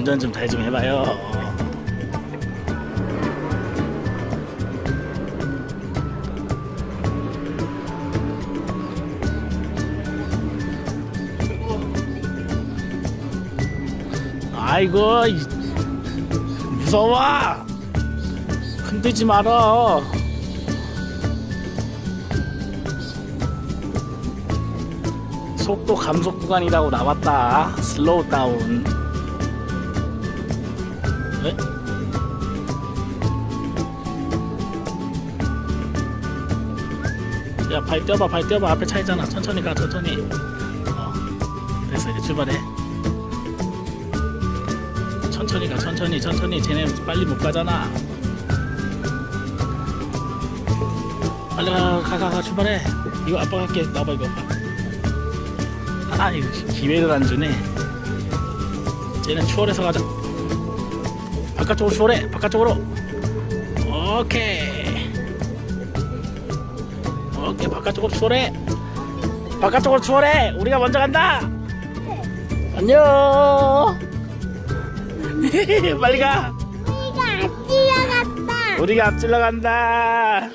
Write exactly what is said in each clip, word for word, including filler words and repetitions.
운전 좀 잘 좀 해봐요. 아이고 무서워. 흔들지 마라. 속도 감속 구간이라고 나왔다. 슬로우 다운. 에? 야, 발 떼어봐, 발 떼어봐. 앞에 차 있잖아. 천천히 가, 천천히. 어, 됐어, 이제 출발해. 천천히 가, 천천히, 천천히. 쟤네 빨리 못 가잖아. 빨리 가, 가, 가, 가, 출발해. 이거 아빠 갈게. 나와봐, 이거. 아, 이거 기회를 안 주네. 쟤는 추월해서 가자. 바깥쪽으로 추월해. 바깥쪽으로. 오케이. 오케이, 바깥쪽으로 추월해. 바깥쪽으로 추월해. 우리가 먼저 간다. 안녕. 빨리 가. 우리가 앞질러 갔다. 우리가 앞질러 간다.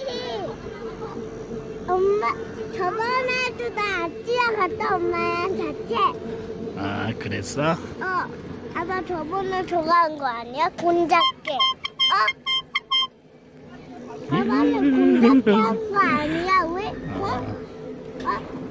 엄마 저번에도 나 앞질러 갔다. 엄마랑 같이. 아, 그랬어? 어, 아빠 저번에 저거 한 거 아니야? 곤잡게. 어? 저번에 곤잡게 한 거 아니야? 왜? 어? 어?